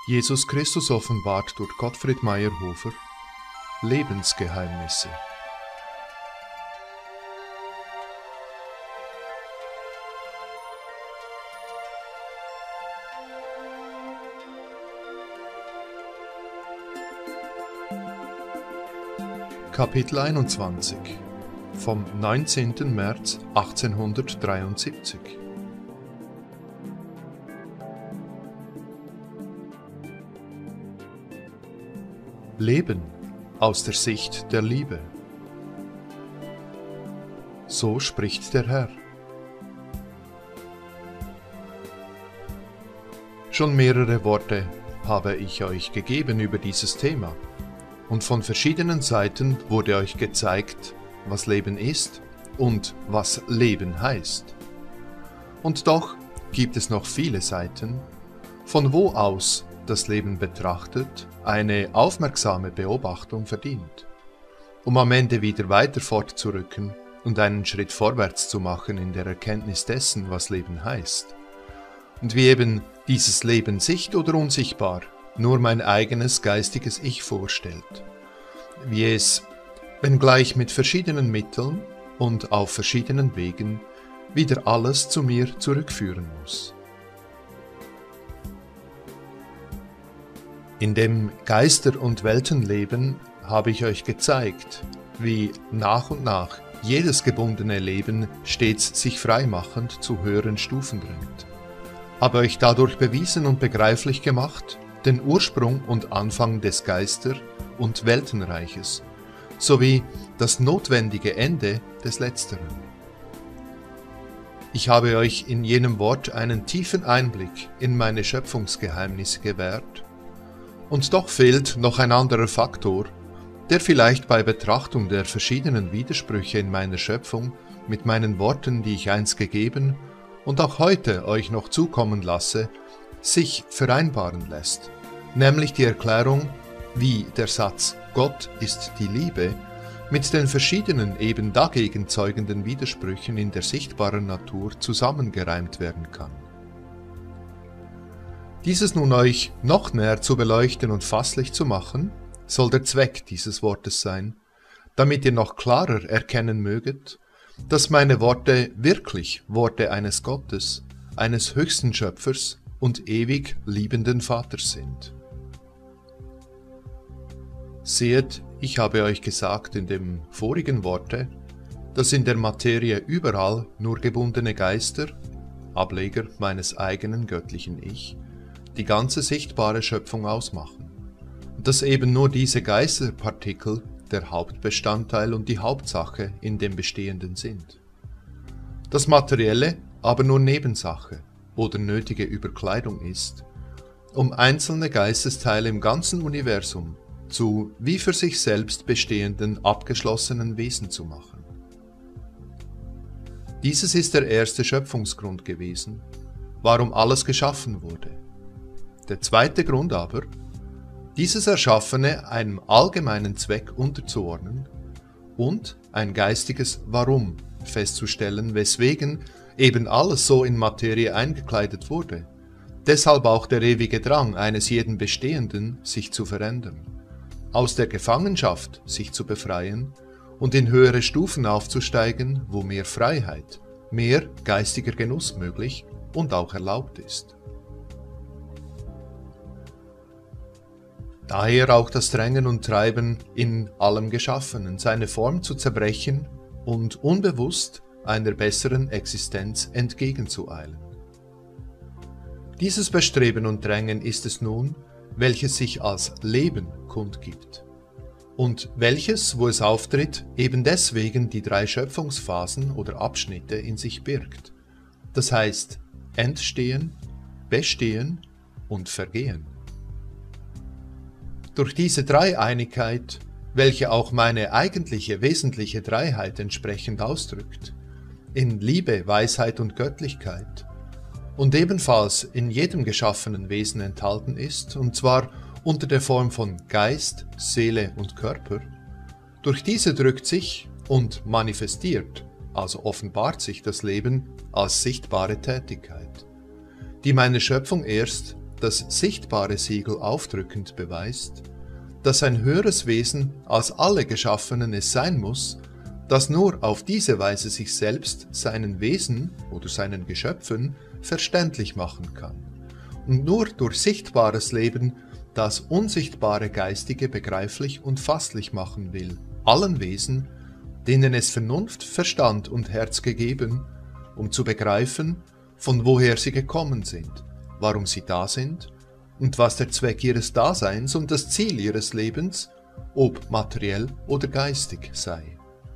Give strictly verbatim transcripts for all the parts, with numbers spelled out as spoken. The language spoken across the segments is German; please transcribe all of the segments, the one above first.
Jesus Christus offenbart durch Gottfried Meyerhofer Lebensgeheimnisse. Kapitel einundzwanzig vom neunzehnten März achtzehnhundertdreiundsiebzig. Leben aus der Sicht der Liebe. So spricht der Herr. Schon mehrere Worte habe ich euch gegeben über dieses Thema, und von verschiedenen Seiten wurde euch gezeigt, was Leben ist und was Leben heißt. Und doch gibt es noch viele Seiten, von wo aus das Leben betrachtet eine aufmerksame Beobachtung verdient, um am Ende wieder weiter fortzurücken und einen Schritt vorwärts zu machen in der Erkenntnis dessen, was Leben heißt. Und wie eben dieses Leben sicht- oder unsichtbar nur mein eigenes geistiges Ich vorstellt, wie es, wenngleich mit verschiedenen Mitteln und auf verschiedenen Wegen, wieder alles zu mir zurückführen muss. In dem Geister- und Weltenleben habe ich euch gezeigt, wie nach und nach jedes gebundene Leben stets sich freimachend zu höheren Stufen drängt, habe euch dadurch bewiesen und begreiflich gemacht, den Ursprung und Anfang des Geister- und Weltenreiches, sowie das notwendige Ende des Letzteren. Ich habe euch in jenem Wort einen tiefen Einblick in meine Schöpfungsgeheimnisse gewährt, und doch fehlt noch ein anderer Faktor, der vielleicht bei Betrachtung der verschiedenen Widersprüche in meiner Schöpfung mit meinen Worten, die ich einst gegeben und auch heute euch noch zukommen lasse, sich vereinbaren lässt, nämlich die Erklärung, wie der Satz Gott ist die Liebe mit den verschiedenen eben dagegen zeugenden Widersprüchen in der sichtbaren Natur zusammengereimt werden kann. Dieses nun euch noch näher zu beleuchten und fasslich zu machen, soll der Zweck dieses Wortes sein, damit ihr noch klarer erkennen möget, dass meine Worte wirklich Worte eines Gottes, eines höchsten Schöpfers und ewig liebenden Vaters sind. Sehet, ich habe euch gesagt in dem vorigen Worte, dass in der Materie überall nur gebundene Geister, Ableger meines eigenen göttlichen Ich, die ganze sichtbare Schöpfung ausmachen, und dass eben nur diese Geisterpartikel der Hauptbestandteil und die Hauptsache in dem Bestehenden sind. Das Materielle aber nur Nebensache oder nötige Überkleidung ist, um einzelne Geistesteile im ganzen Universum zu wie für sich selbst bestehenden, abgeschlossenen Wesen zu machen. Dieses ist der erste Schöpfungsgrund gewesen, warum alles geschaffen wurde. Der zweite Grund aber, dieses Erschaffene einem allgemeinen Zweck unterzuordnen und ein geistiges Warum festzustellen, weswegen eben alles so in Materie eingekleidet wurde, deshalb auch der ewige Drang eines jeden Bestehenden, sich zu verändern, aus der Gefangenschaft sich zu befreien und in höhere Stufen aufzusteigen, wo mehr Freiheit, mehr geistiger Genuss möglich und auch erlaubt ist. Daher auch das Drängen und Treiben in allem Geschaffenen, seine Form zu zerbrechen und unbewusst einer besseren Existenz entgegenzueilen. Dieses Bestreben und Drängen ist es nun, welches sich als Leben kundgibt und welches, wo es auftritt, eben deswegen die drei Schöpfungsphasen oder Abschnitte in sich birgt, das heißt Entstehen, Bestehen und Vergehen. Durch diese Dreieinigkeit, welche auch meine eigentliche wesentliche Dreiheit entsprechend ausdrückt, in Liebe, Weisheit und Göttlichkeit, und ebenfalls in jedem geschaffenen Wesen enthalten ist, und zwar unter der Form von Geist, Seele und Körper, durch diese drückt sich und manifestiert, also offenbart sich das Leben als sichtbare Tätigkeit, die meine Schöpfung erst das sichtbare Siegel aufdrückend beweist, dass ein höheres Wesen als alle Geschaffenen es sein muss, das nur auf diese Weise sich selbst seinen Wesen oder seinen Geschöpfen verständlich machen kann und nur durch sichtbares Leben das unsichtbare Geistige begreiflich und fasslich machen will, allen Wesen, denen es Vernunft, Verstand und Herz gegeben, um zu begreifen, von woher sie gekommen sind, warum sie da sind und was der Zweck ihres Daseins und das Ziel ihres Lebens, ob materiell oder geistig, sei.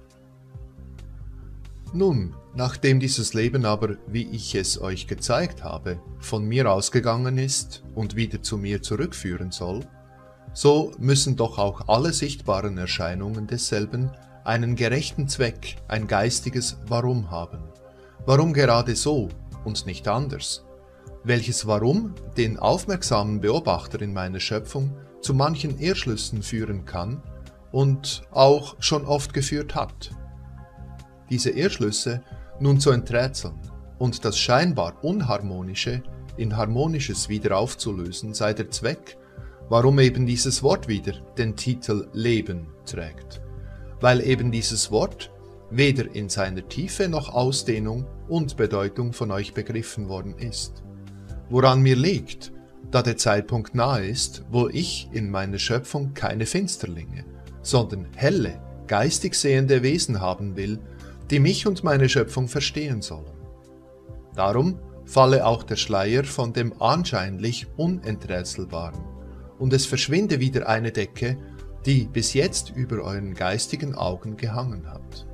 Nun, nachdem dieses Leben aber, wie ich es euch gezeigt habe, von mir ausgegangen ist und wieder zu mir zurückführen soll, so müssen doch auch alle sichtbaren Erscheinungen desselben einen gerechten Zweck, ein geistiges Warum haben. Warum gerade so und nicht anders? Welches Warum den aufmerksamen Beobachter in meiner Schöpfung zu manchen Irrschlüssen führen kann und auch schon oft geführt hat. Diese Irrschlüsse nun zu enträtseln und das scheinbar Unharmonische in Harmonisches wieder aufzulösen, sei der Zweck, warum eben dieses Wort wieder den Titel Leben trägt. Weil eben dieses Wort weder in seiner Tiefe noch Ausdehnung und Bedeutung von euch begriffen worden ist. Woran mir liegt, da der Zeitpunkt nahe ist, wo ich in meiner Schöpfung keine Finsterlinge, sondern helle, geistig sehende Wesen haben will, die mich und meine Schöpfung verstehen sollen. Darum falle auch der Schleier von dem anscheinlich Unenträtselbaren, und es verschwinde wieder eine Decke, die bis jetzt über euren geistigen Augen gehangen hat.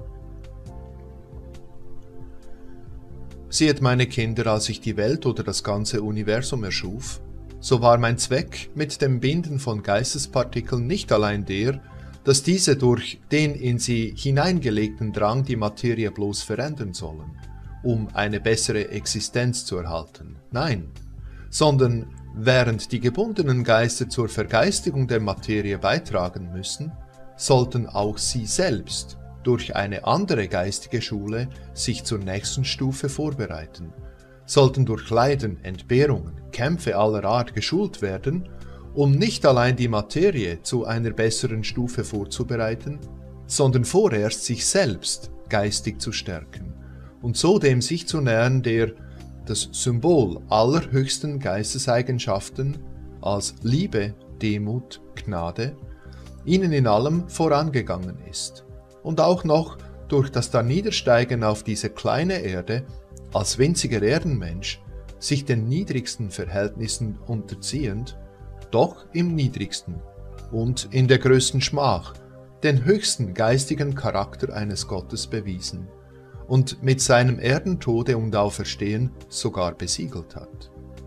Seht meine Kinder, als ich die Welt oder das ganze Universum erschuf, so war mein Zweck mit dem Binden von Geistespartikeln nicht allein der, dass diese durch den in sie hineingelegten Drang die Materie bloß verändern sollen, um eine bessere Existenz zu erhalten. Nein, sondern während die gebundenen Geister zur Vergeistigung der Materie beitragen müssen, sollten auch sie selbst durch eine andere geistige Schule sich zur nächsten Stufe vorbereiten, sollten durch Leiden, Entbehrungen, Kämpfe aller Art geschult werden, um nicht allein die Materie zu einer besseren Stufe vorzubereiten, sondern vorerst sich selbst geistig zu stärken und so dem sich zu nähern, der das Symbol aller höchsten Geisteseigenschaften als Liebe, Demut, Gnade ihnen in allem vorangegangen ist und auch noch durch das Darniedersteigen auf diese kleine Erde als winziger Erdenmensch sich den niedrigsten Verhältnissen unterziehend, doch im niedrigsten und in der größten Schmach den höchsten geistigen Charakter eines Gottes bewiesen und mit seinem Erdentode und Auferstehen sogar besiegelt hat.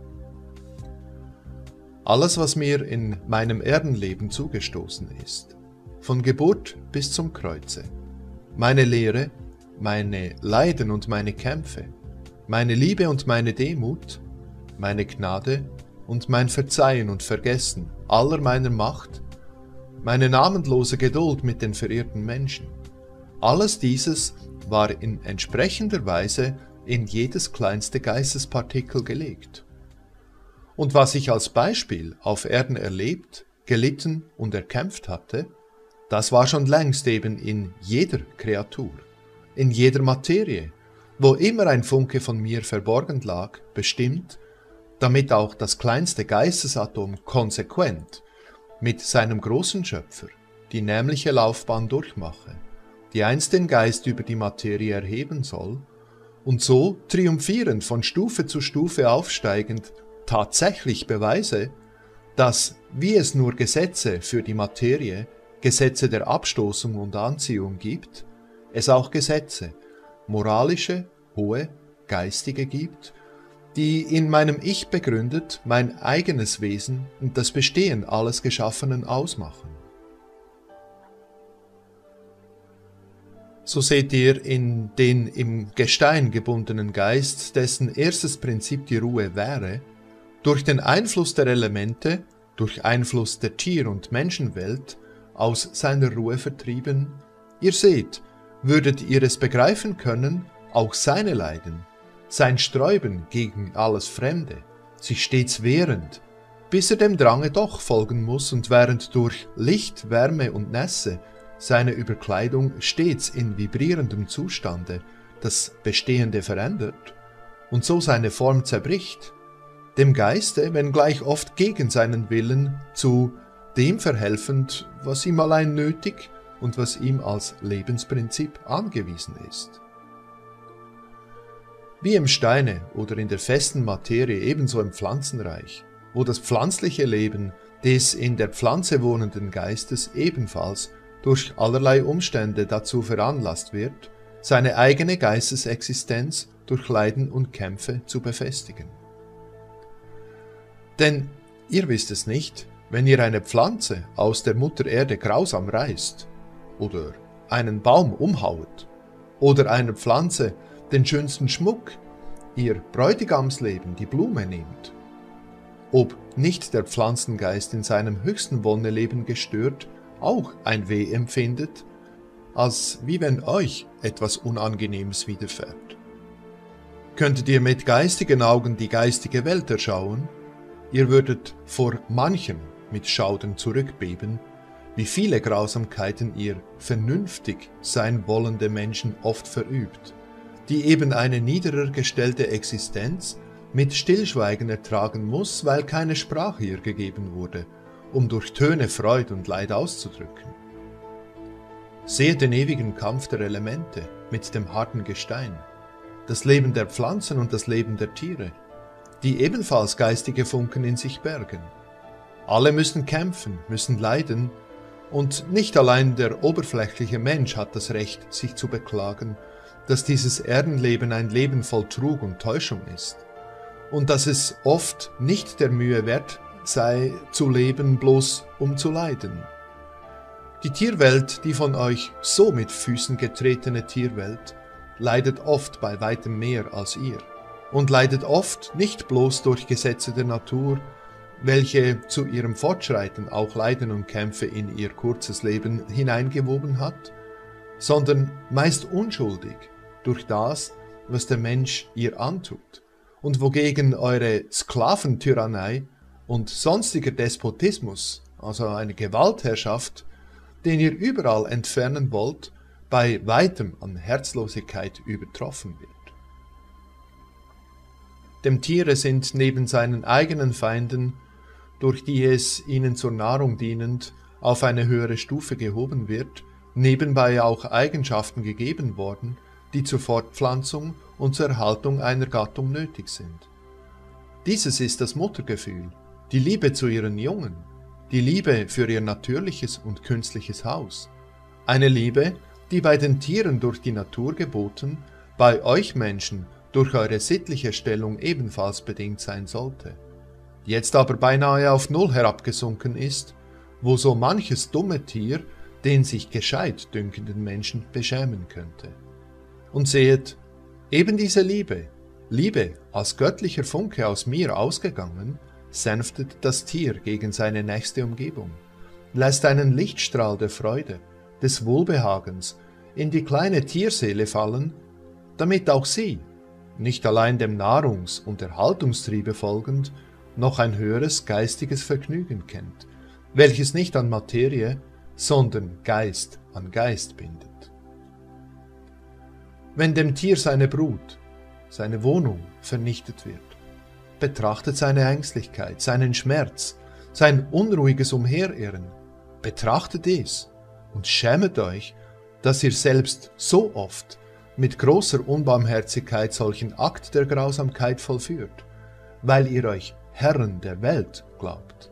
Alles, was mir in meinem Erdenleben zugestoßen ist, von Geburt bis zum Kreuze, meine Lehre, meine Leiden und meine Kämpfe, meine Liebe und meine Demut, meine Gnade und mein Verzeihen und Vergessen aller meiner Macht, meine namenlose Geduld mit den verirrten Menschen, alles dieses war in entsprechender Weise in jedes kleinste Geistespartikel gelegt. Und was ich als Beispiel auf Erden erlebt, gelitten und erkämpft hatte, das war schon längst eben in jeder Kreatur, in jeder Materie, wo immer ein Funke von mir verborgen lag, bestimmt, damit auch das kleinste Geistesatom konsequent mit seinem großen Schöpfer die nämliche Laufbahn durchmache, die einst den Geist über die Materie erheben soll und so triumphierend von Stufe zu Stufe aufsteigend tatsächlich beweise, dass, wie es nur Gesetze für die Materie, Gesetze der Abstoßung und Anziehung gibt, es auch Gesetze, moralische, hohe, geistige gibt, die in meinem Ich begründet mein eigenes Wesen und das Bestehen alles Geschaffenen ausmachen. So seht ihr in den im Gestein gebundenen Geist, dessen erstes Prinzip die Ruhe wäre, durch den Einfluss der Elemente, durch Einfluss der Tier- und Menschenwelt, aus seiner Ruhe vertrieben, ihr seht, würdet ihr es begreifen können, auch seine Leiden, sein Sträuben gegen alles Fremde, sich stets wehrend, bis er dem Drange doch folgen muss und während durch Licht, Wärme und Nässe seine Überkleidung stets in vibrierendem Zustande das Bestehende verändert und so seine Form zerbricht, dem Geiste, wenngleich oft gegen seinen Willen, zu dem verhelfend, was ihm allein nötig und was ihm als Lebensprinzip angewiesen ist. Wie im Steine oder in der festen Materie ebenso im Pflanzenreich, wo das pflanzliche Leben des in der Pflanze wohnenden Geistes ebenfalls durch allerlei Umstände dazu veranlasst wird, seine eigene Geistesexistenz durch Leiden und Kämpfe zu befestigen. Denn ihr wisst es nicht, wenn ihr eine Pflanze aus der Mutter Erde grausam reißt oder einen Baum umhaut oder einer Pflanze den schönsten Schmuck, ihr Bräutigamsleben, die Blume nimmt, ob nicht der Pflanzengeist in seinem höchsten Wonneleben gestört auch ein Weh empfindet, als wie wenn euch etwas Unangenehmes widerfährt. Könntet ihr mit geistigen Augen die geistige Welt erschauen, ihr würdet vor manchem mit Schaudern zurückbeben, wie viele Grausamkeiten ihr vernünftig sein wollende Menschen oft verübt, die eben eine niederer gestellte Existenz mit Stillschweigen ertragen muss, weil keine Sprache ihr gegeben wurde, um durch Töne Freud und Leid auszudrücken. Seht den ewigen Kampf der Elemente mit dem harten Gestein, das Leben der Pflanzen und das Leben der Tiere, die ebenfalls geistige Funken in sich bergen. Alle müssen kämpfen, müssen leiden, und nicht allein der oberflächliche Mensch hat das Recht, sich zu beklagen, dass dieses Erdenleben ein Leben voll Trug und Täuschung ist, und dass es oft nicht der Mühe wert sei, zu leben, bloß um zu leiden. Die Tierwelt, die von euch so mit Füßen getretene Tierwelt, leidet oft bei weitem mehr als ihr und leidet oft nicht bloß durch Gesetze der Natur, welche zu ihrem Fortschreiten auch Leiden und Kämpfe in ihr kurzes Leben hineingewoben hat, sondern meist unschuldig durch das, was der Mensch ihr antut und wogegen eure Sklaventyrannei und sonstiger Despotismus, also eine Gewaltherrschaft, den ihr überall entfernen wollt, bei weitem an Herzlosigkeit übertroffen wird. Dem Tiere sind neben seinen eigenen Feinden, durch die es ihnen zur Nahrung dienend auf eine höhere Stufe gehoben wird, nebenbei auch Eigenschaften gegeben worden, die zur Fortpflanzung und zur Erhaltung einer Gattung nötig sind. Dieses ist das Muttergefühl, die Liebe zu ihren Jungen, die Liebe für ihr natürliches und künstliches Haus, eine Liebe, die bei den Tieren durch die Natur geboten, bei euch Menschen durch eure sittliche Stellung ebenfalls bedingt sein sollte, jetzt aber beinahe auf Null herabgesunken ist, wo so manches dumme Tier den sich gescheit dünkenden Menschen beschämen könnte. Und sehet, eben diese Liebe, Liebe als göttlicher Funke aus mir ausgegangen, sänftet das Tier gegen seine nächste Umgebung, lässt einen Lichtstrahl der Freude, des Wohlbehagens in die kleine Tierseele fallen, damit auch sie, nicht allein dem Nahrungs- und Erhaltungstriebe folgend, noch ein höheres geistiges Vergnügen kennt, welches nicht an Materie, sondern Geist an Geist bindet. Wenn dem Tier seine Brut, seine Wohnung vernichtet wird, betrachtet seine Ängstlichkeit, seinen Schmerz, sein unruhiges Umherirren, betrachtet es und schämet euch, dass ihr selbst so oft mit großer Unbarmherzigkeit solchen Akt der Grausamkeit vollführt, weil ihr euch Herren der Welt glaubt.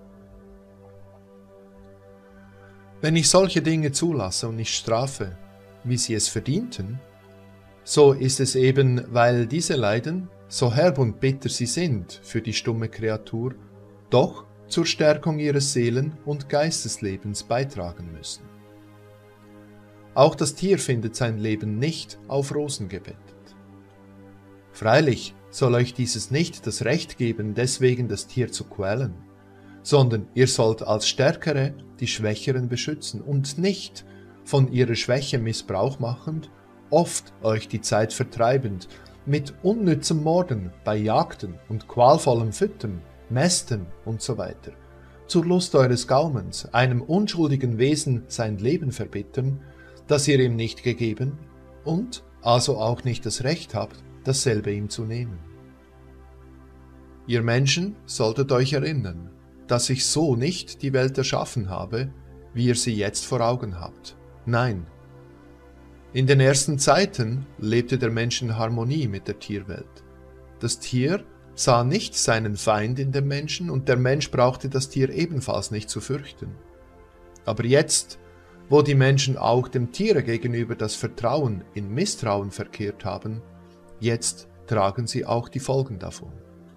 Wenn ich solche Dinge zulasse und nicht strafe, wie sie es verdienten, so ist es eben, weil diese Leiden, so herb und bitter sie sind für die stumme Kreatur, doch zur Stärkung ihres Seelen- und Geisteslebens beitragen müssen. Auch das Tier findet sein Leben nicht auf Rosen gebettet. Freilich soll euch dieses nicht das Recht geben, deswegen das Tier zu quälen, sondern ihr sollt als Stärkere die Schwächeren beschützen und nicht, von ihrer Schwäche Missbrauch machend, oft euch die Zeit vertreibend, mit unnützem Morden bei Jagden und qualvollem Füttern, Mästen und so weiter, zur Lust eures Gaumens, einem unschuldigen Wesen sein Leben verbittern, das ihr ihm nicht gegeben und also auch nicht das Recht habt, dasselbe ihm zu nehmen. Ihr Menschen solltet euch erinnern, dass ich so nicht die Welt erschaffen habe, wie ihr sie jetzt vor Augen habt. Nein. In den ersten Zeiten lebte der Mensch in Harmonie mit der Tierwelt. Das Tier sah nicht seinen Feind in dem Menschen und der Mensch brauchte das Tier ebenfalls nicht zu fürchten. Aber jetzt, wo die Menschen auch dem Tiere gegenüber das Vertrauen in Misstrauen verkehrt haben, jetzt tragen sie auch die Folgen davon.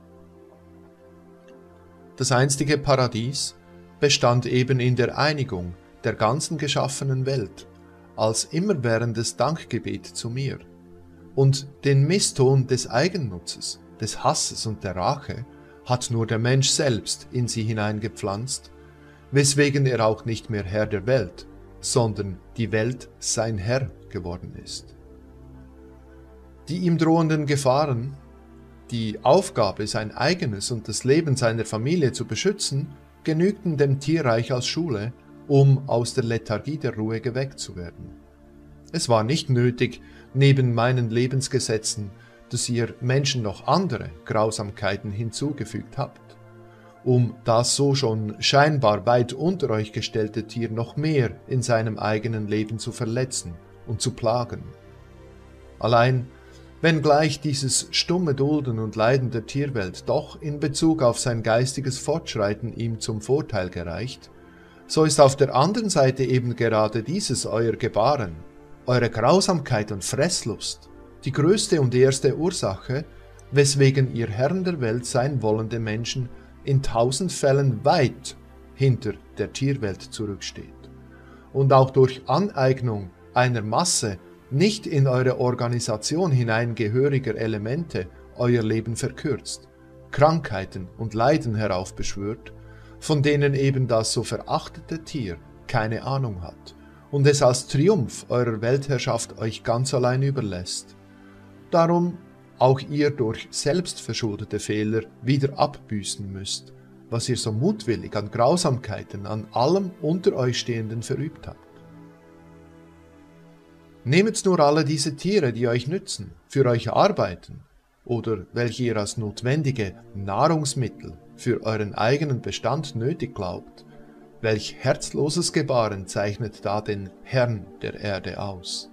Das einstige Paradies bestand eben in der Einigung der ganzen geschaffenen Welt als immerwährendes Dankgebet zu mir, und den Misston des Eigennutzes, des Hasses und der Rache hat nur der Mensch selbst in sie hineingepflanzt, weswegen er auch nicht mehr Herr der Welt, sondern die Welt sein Herr geworden ist. Die ihm drohenden Gefahren, die Aufgabe, sein eigenes und das Leben seiner Familie zu beschützen, genügten dem Tierreich als Schule, um aus der Lethargie der Ruhe geweckt zu werden. Es war nicht nötig, neben meinen Lebensgesetzen, dass ihr Menschen noch andere Grausamkeiten hinzugefügt habt, um das so schon scheinbar weit unter euch gestellte Tier noch mehr in seinem eigenen Leben zu verletzen und zu plagen. Allein, wenngleich dieses stumme Dulden und Leiden der Tierwelt doch in Bezug auf sein geistiges Fortschreiten ihm zum Vorteil gereicht, so ist auf der anderen Seite eben gerade dieses euer Gebaren, eure Grausamkeit und Fresslust, die größte und erste Ursache, weswegen ihr Herren der Welt sein wollende Menschen in tausend Fällen weit hinter der Tierwelt zurücksteht und auch durch Aneignung einer Masse nicht in eure Organisation hineingehöriger Elemente euer Leben verkürzt, Krankheiten und Leiden heraufbeschwört, von denen eben das so verachtete Tier keine Ahnung hat und es als Triumph eurer Weltherrschaft euch ganz allein überlässt. Darum auch ihr durch selbstverschuldete Fehler wieder abbüßen müsst, was ihr so mutwillig an Grausamkeiten an allem unter euch Stehenden verübt habt. Nehmet nur alle diese Tiere, die euch nützen, für euch arbeiten oder welche ihr als notwendige Nahrungsmittel für euren eigenen Bestand nötig glaubt, welch herzloses Gebaren zeichnet da den Herrn der Erde aus?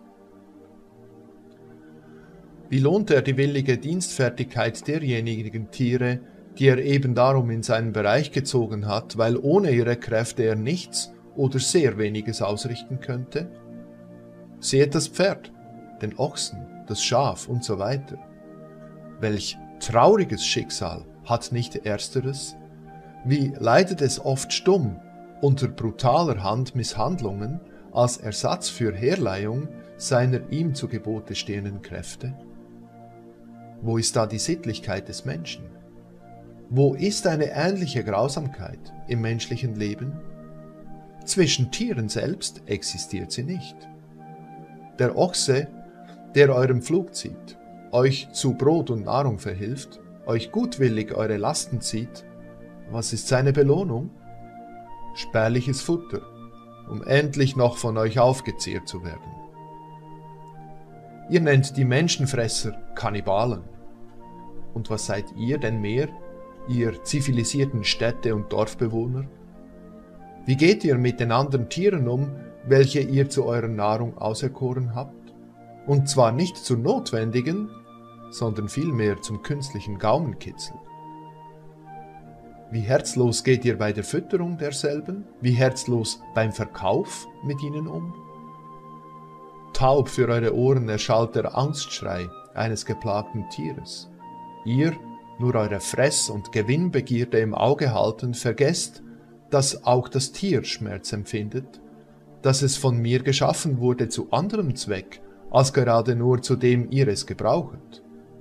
Wie lohnt er die willige Dienstfertigkeit derjenigen Tiere, die er eben darum in seinen Bereich gezogen hat, weil ohne ihre Kräfte er nichts oder sehr weniges ausrichten könnte? Seht das Pferd, den Ochsen, das Schaf und so weiter. Welch trauriges Schicksal hat nicht ersteres? Wie leidet es oft stumm unter brutaler Hand Misshandlungen als Ersatz für Herleihung seiner ihm zu Gebote stehenden Kräfte? Wo ist da die Sittlichkeit des Menschen? Wo ist eine ähnliche Grausamkeit im menschlichen Leben? Zwischen Tieren selbst existiert sie nicht. Der Ochse, der eurem Pflug zieht, euch zu Brot und Nahrung verhilft, euch gutwillig eure Lasten zieht, was ist seine Belohnung? Spärliches Futter, um endlich noch von euch aufgezehrt zu werden. Ihr nennt die Menschenfresser Kannibalen. Und was seid ihr denn mehr, ihr zivilisierten Städte- und Dorfbewohner? Wie geht ihr mit den anderen Tieren um, welche ihr zu eurer Nahrung auserkoren habt? Und zwar nicht zur notwendigen, sondern vielmehr zum künstlichen Gaumenkitzel. Wie herzlos geht ihr bei der Fütterung derselben? Wie herzlos beim Verkauf mit ihnen um? Taub für eure Ohren erschallt der Angstschrei eines geplagten Tieres. Ihr, nur eure Fress- und Gewinnbegierde im Auge haltend, vergesst, dass auch das Tier Schmerz empfindet, dass es von mir geschaffen wurde zu anderem Zweck, als gerade nur zu dem ihr es gebrauchet.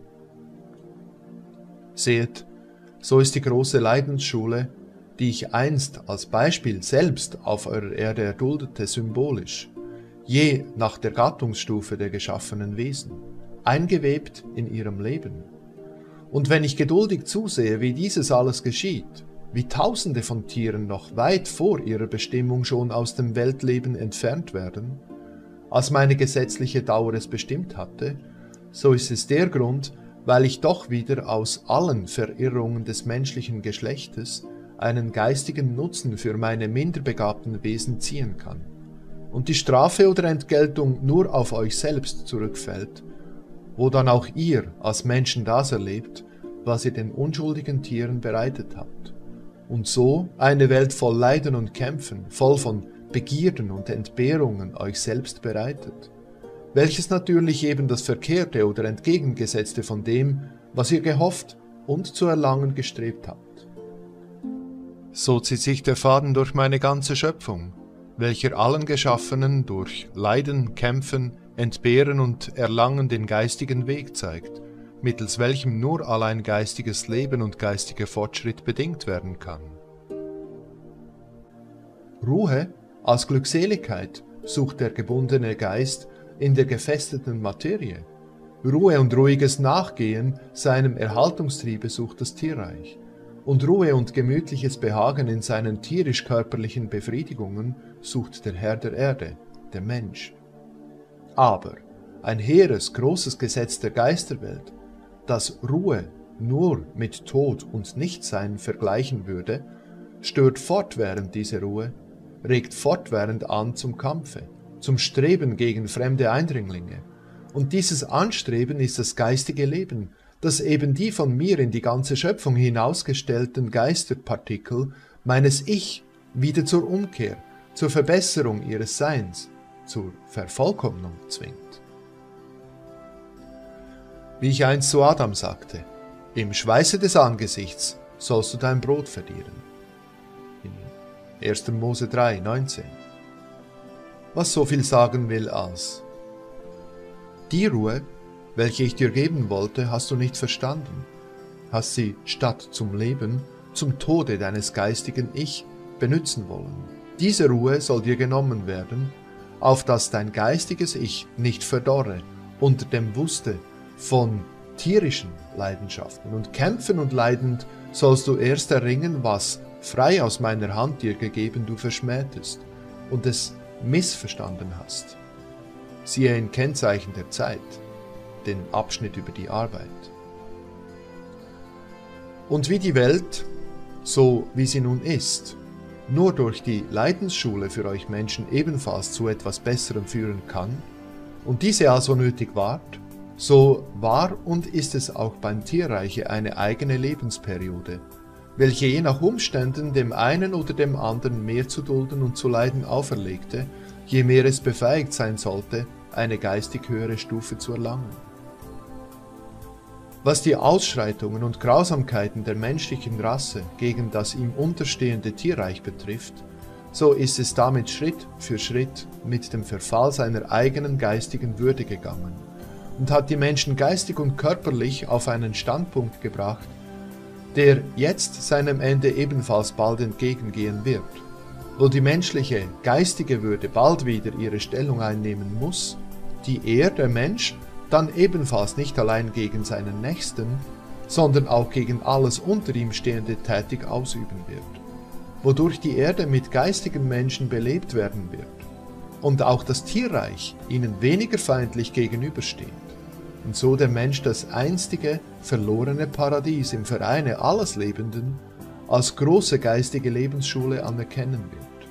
Seht, so ist die große Leidensschule, die ich einst als Beispiel selbst auf eurer Erde erduldete, symbolisch, je nach der Gattungsstufe der geschaffenen Wesen, eingewebt in ihrem Leben. Und wenn ich geduldig zusehe, wie dieses alles geschieht, wie Tausende von Tieren noch weit vor ihrer Bestimmung schon aus dem Weltleben entfernt werden, als meine gesetzliche Dauer es bestimmt hatte, so ist es der Grund, weil ich doch wieder aus allen Verirrungen des menschlichen Geschlechtes einen geistigen Nutzen für meine minderbegabten Wesen ziehen kann und die Strafe oder Entgeltung nur auf euch selbst zurückfällt, wo dann auch ihr als Menschen das erlebt, was ihr den unschuldigen Tieren bereitet habt, und so eine Welt voll Leiden und Kämpfen, voll von Begierden und Entbehrungen euch selbst bereitet, welches natürlich eben das Verkehrte oder Entgegengesetzte von dem, was ihr gehofft und zu erlangen gestrebt habt. So zieht sich der Faden durch meine ganze Schöpfung, welcher allen Geschaffenen durch Leiden, Kämpfen, Entbehren und Erlangen den geistigen Weg zeigt, mittels welchem nur allein geistiges Leben und geistiger Fortschritt bedingt werden kann. Ruhe als Glückseligkeit sucht der gebundene Geist in der gefesselten Materie. Ruhe und ruhiges Nachgehen seinem Erhaltungstriebe sucht das Tierreich. Und Ruhe und gemütliches Behagen in seinen tierisch-körperlichen Befriedigungen sucht der Herr der Erde, der Mensch. Aber ein hehres, großes Gesetz der Geisterwelt, das Ruhe nur mit Tod und Nichtsein vergleichen würde, stört fortwährend diese Ruhe, regt fortwährend an zum Kampfe, zum Streben gegen fremde Eindringlinge. Und dieses Anstreben ist das geistige Leben, das eben die von mir in die ganze Schöpfung hinausgestellten Geisterpartikel meines Ich wieder zur Umkehr, zur Verbesserung ihres Seins, zur Vervollkommnung zwingt. Wie ich einst zu Adam sagte, im Schweiße des Angesichts sollst du dein Brot verdienen. In erster Mose drei, neunzehn. Was so viel sagen will als: Die Ruhe, welche ich dir geben wollte, hast du nicht verstanden, hast sie statt zum Leben, zum Tode deines geistigen Ich benützen wollen. Diese Ruhe soll dir genommen werden, auf dass dein geistiges Ich nicht verdorre unter dem Wuste von tierischen Leidenschaften, und kämpfen und leidend sollst du erst erringen, was, frei aus meiner Hand dir gegeben, du verschmähtest und es missverstanden hast. Siehe in Kennzeichen der Zeit, den Abschnitt über die Arbeit. Und wie die Welt, so wie sie nun ist, nur durch die Leidensschule für euch Menschen ebenfalls zu etwas Besserem führen kann, und diese also nötig ward, so war und ist es auch beim Tierreiche eine eigene Lebensperiode, welche je nach Umständen dem einen oder dem anderen mehr zu dulden und zu leiden auferlegte, je mehr es befähigt sein sollte, eine geistig höhere Stufe zu erlangen. Was die Ausschreitungen und Grausamkeiten der menschlichen Rasse gegen das ihm unterstehende Tierreich betrifft, so ist es damit Schritt für Schritt mit dem Verfall seiner eigenen geistigen Würde gegangen und hat die Menschen geistig und körperlich auf einen Standpunkt gebracht, der jetzt seinem Ende ebenfalls bald entgegengehen wird, wo die menschliche geistige Würde bald wieder ihre Stellung einnehmen muss, die er, der Mensch, dann ebenfalls nicht allein gegen seinen Nächsten, sondern auch gegen alles unter ihm Stehende tätig ausüben wird, wodurch die Erde mit geistigen Menschen belebt werden wird und auch das Tierreich ihnen weniger feindlich gegenübersteht und so der Mensch das einstige, verlorene Paradies im Vereine alles Lebenden als große geistige Lebensschule anerkennen wird.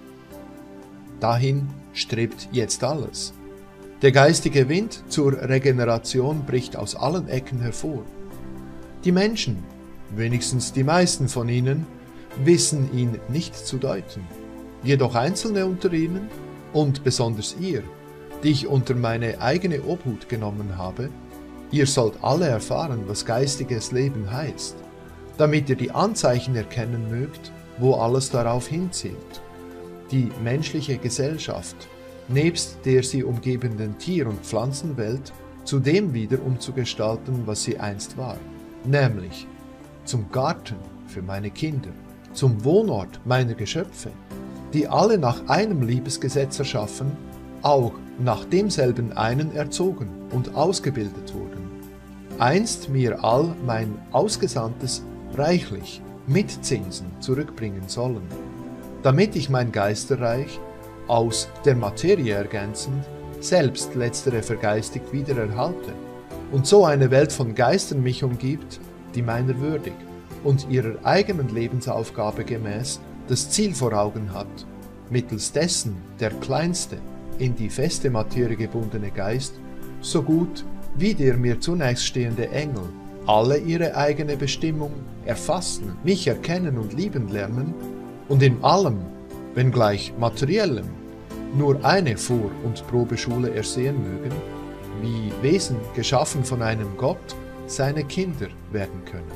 Dahin strebt jetzt alles. Der geistige Wind zur Regeneration bricht aus allen Ecken hervor. Die Menschen, wenigstens die meisten von ihnen, wissen ihn nicht zu deuten. Jedoch Einzelne unter ihnen, und besonders ihr, die ich unter meine eigene Obhut genommen habe, ihr sollt alle erfahren, was geistiges Leben heißt, damit ihr die Anzeichen erkennen mögt, wo alles darauf hinzielt. Die menschliche Gesellschaft, nebst der sie umgebenden Tier- und Pflanzenwelt, zu dem wieder umzugestalten, was sie einst war, nämlich zum Garten für meine Kinder, zum Wohnort meiner Geschöpfe, die alle nach einem Liebesgesetz erschaffen, auch nach demselben einen erzogen und ausgebildet wurden. einst mir all mein Ausgesandtes reichlich mit Zinsen zurückbringen sollen, damit ich mein Geisterreich aus der Materie ergänzend selbst letztere vergeistigt wieder erhalte und so eine Welt von Geistern mich umgibt, die meiner würdig und ihrer eigenen Lebensaufgabe gemäß das Ziel vor Augen hat, mittels dessen der kleinste, in die feste Materie gebundene Geist, so gut wie der mir zunächst stehende Engel, alle ihre eigene Bestimmung erfassen, mich erkennen und lieben lernen und in allem, wenngleich materiellem, nur eine Vor- und Probeschule ersehen mögen, wie Wesen geschaffen von einem Gott seine Kinder werden können.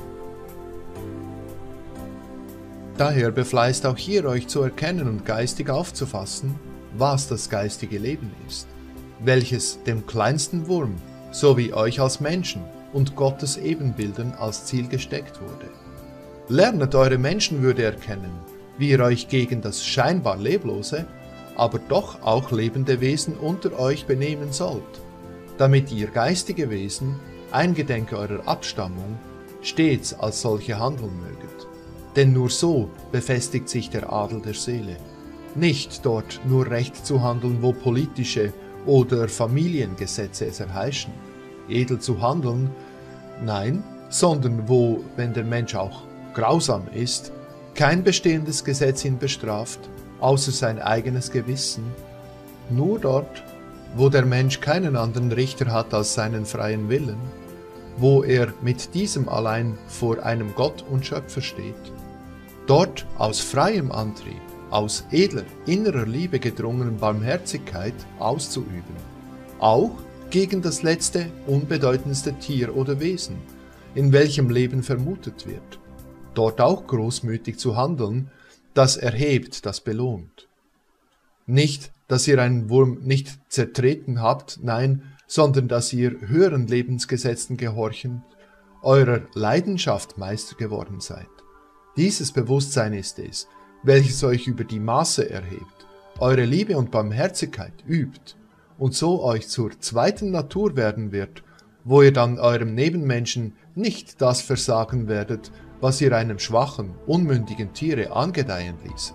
Daher befleißt auch hier euch zu erkennen und geistig aufzufassen, was das geistige Leben ist, welches dem kleinsten Wurm sowie euch als Menschen und Gottes Ebenbildern als Ziel gesteckt wurde. Lernet eure Menschenwürde erkennen, wie ihr euch gegen das scheinbar leblose, aber doch auch lebende Wesen unter euch benehmen sollt, damit ihr geistige Wesen, eingedenk eurer Abstammung, stets als solche handeln möget. Denn nur so befestigt sich der Adel der Seele. Nicht dort nur recht zu handeln, wo politische oder Familiengesetze es erheischen, edel zu handeln, nein, sondern wo, wenn der Mensch auch grausam ist, kein bestehendes Gesetz ihn bestraft, außer sein eigenes Gewissen, nur dort, wo der Mensch keinen anderen Richter hat als seinen freien Willen, wo er mit diesem allein vor einem Gott und Schöpfer steht, dort aus freiem Antrieb, aus edler, innerer Liebe gedrungenen Barmherzigkeit auszuüben, auch gegen das letzte, unbedeutendste Tier oder Wesen, in welchem Leben vermutet wird, dort auch großmütig zu handeln, das erhebt, das belohnt. Nicht, dass ihr einen Wurm nicht zertreten habt, nein, sondern dass ihr höheren Lebensgesetzen gehorchend, eurer Leidenschaft Meister geworden seid. Dieses Bewusstsein ist es, welches euch über die Maße erhebt, eure Liebe und Barmherzigkeit übt und so euch zur zweiten Natur werden wird, wo ihr dann eurem Nebenmenschen nicht das versagen werdet, was ihr einem schwachen, unmündigen Tiere angedeihen ließet.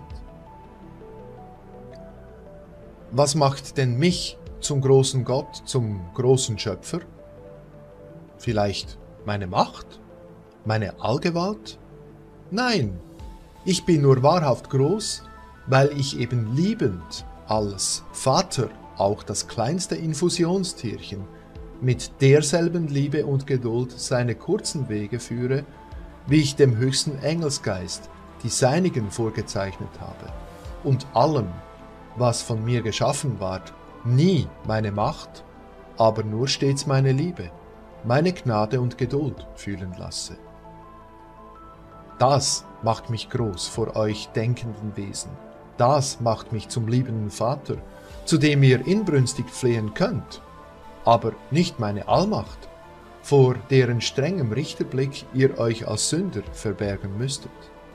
Was macht denn mich zum großen Gott, zum großen Schöpfer? Vielleicht meine Macht? Meine Allgewalt? Nein, ich bin nur wahrhaft groß, weil ich eben liebend als Vater auch das kleinste Infusionstierchen mit derselben Liebe und Geduld seine kurzen Wege führe, wie ich dem höchsten Engelsgeist die seinigen vorgezeichnet habe, und allem, was von mir geschaffen ward, nie meine Macht, aber nur stets meine Liebe, meine Gnade und Geduld fühlen lasse. Das macht mich groß vor euch denkenden Wesen, das macht mich zum liebenden Vater, zu dem ihr inbrünstig flehen könnt, aber nicht meine Allmacht, vor deren strengem Richterblick ihr euch als Sünder verbergen müsstet.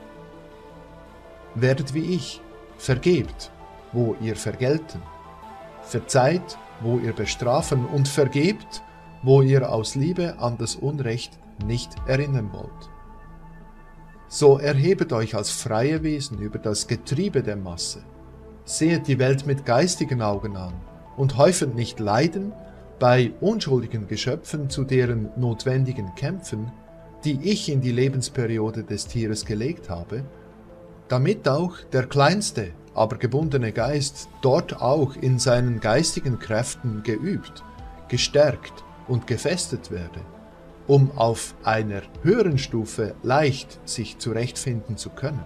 Werdet wie ich, vergebt, wo ihr vergelten, verzeiht, wo ihr bestrafen, und vergebt, wo ihr aus Liebe an das Unrecht nicht erinnern wollt. So erhebet euch als freie Wesen über das Getriebe der Masse, sehet die Welt mit geistigen Augen an und häufet nicht Leiden bei unschuldigen Geschöpfen zu deren notwendigen Kämpfen, die ich in die Lebensperiode des Tieres gelegt habe, damit auch der kleinste, aber gebundene Geist dort auch in seinen geistigen Kräften geübt, gestärkt und gefestet werde, um auf einer höheren Stufe leicht sich zurechtfinden zu können.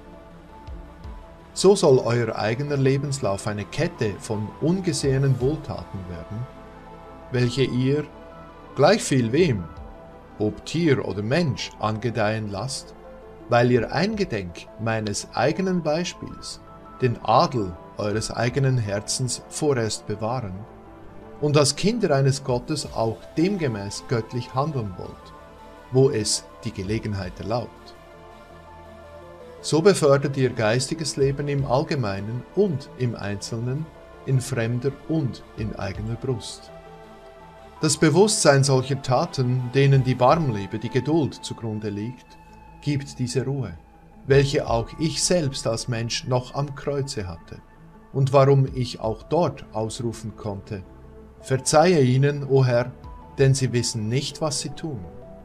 So soll euer eigener Lebenslauf eine Kette von ungesehenen Wohltaten werden, welche ihr, gleich viel wem, ob Tier oder Mensch, angedeihen lasst, weil ihr eingedenk meines eigenen Beispiels den Adel eures eigenen Herzens vorerst bewahren und als Kinder eines Gottes auch demgemäß göttlich handeln wollt, wo es die Gelegenheit erlaubt. So befördert ihr geistiges Leben im Allgemeinen und im Einzelnen, in fremder und in eigener Brust. Das Bewusstsein solcher Taten, denen die Barmliebe, die Geduld zugrunde liegt, gibt diese Ruhe, welche auch ich selbst als Mensch noch am Kreuze hatte, und warum ich auch dort ausrufen konnte: Verzeihe ihnen, o Herr, denn sie wissen nicht, was sie tun.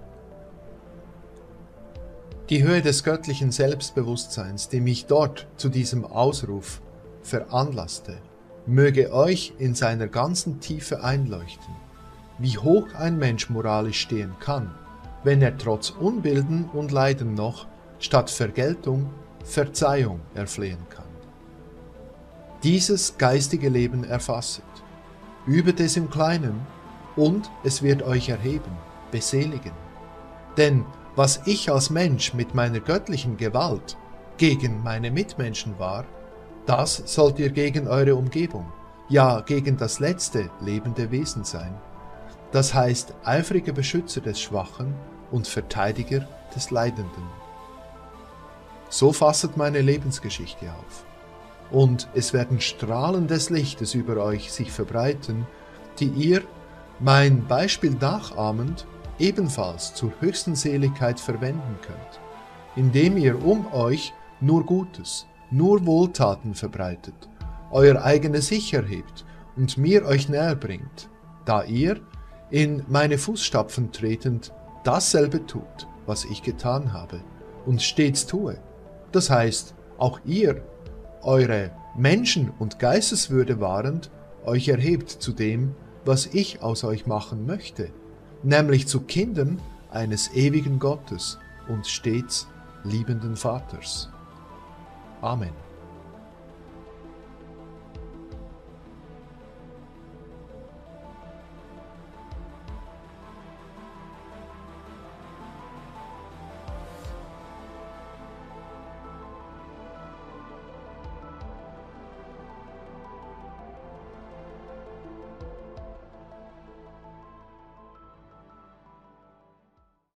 Die Höhe des göttlichen Selbstbewusstseins, die mich dort zu diesem Ausruf veranlasste, möge euch in seiner ganzen Tiefe einleuchten, wie hoch ein Mensch moralisch stehen kann, wenn er trotz Unbilden und Leiden noch statt Vergeltung Verzeihung erflehen kann. Dieses geistige Leben erfasset, übet es im Kleinen, und es wird euch erheben, beseligen. Denn was ich als Mensch mit meiner göttlichen Gewalt gegen meine Mitmenschen war, das sollt ihr gegen eure Umgebung, ja gegen das letzte lebende Wesen sein. Das heißt, eifrige Beschützer des Schwachen und Verteidiger des Leidenden. So fasset meine Lebensgeschichte auf. Und es werden Strahlen des Lichtes über euch sich verbreiten, die ihr, mein Beispiel nachahmend, ebenfalls zur höchsten Seligkeit verwenden könnt, indem ihr um euch nur Gutes, nur Wohltaten verbreitet, euer eigenes Ich erhebt und mir euch näher bringt, da ihr, in meine Fußstapfen tretend, dasselbe tut, was ich getan habe und stets tue. Das heißt, auch ihr, eure Menschen- und Geisteswürde wahrend, euch erhebt zu dem, was ich aus euch machen möchte, nämlich zu Kindern eines ewigen Gottes und stets liebenden Vaters. Amen.